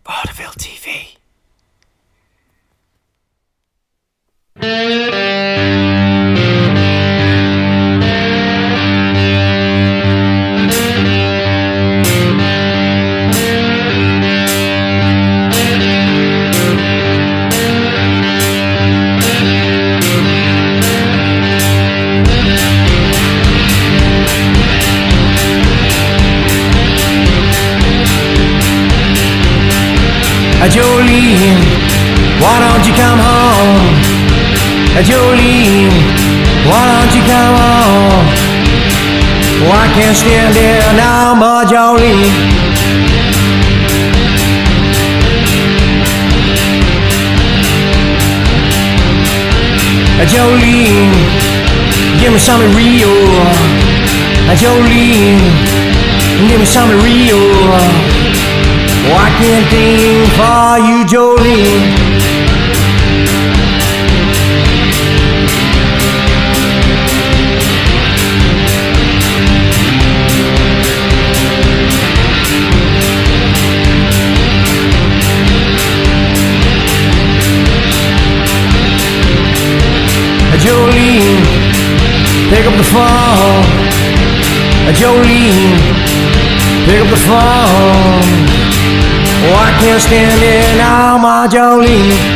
Vaudeville TV. Jolene, why don't you come home? Jolene, why don't you come home? Oh, I can't stand there now, my Jolene. Jolene, give me something real. Jolene, give me something real. Oh, I can't think for you, Jolene. Jolene, pick up the phone. Jolene, pick up the phone. Oh, I can't stand it now, my Jolene.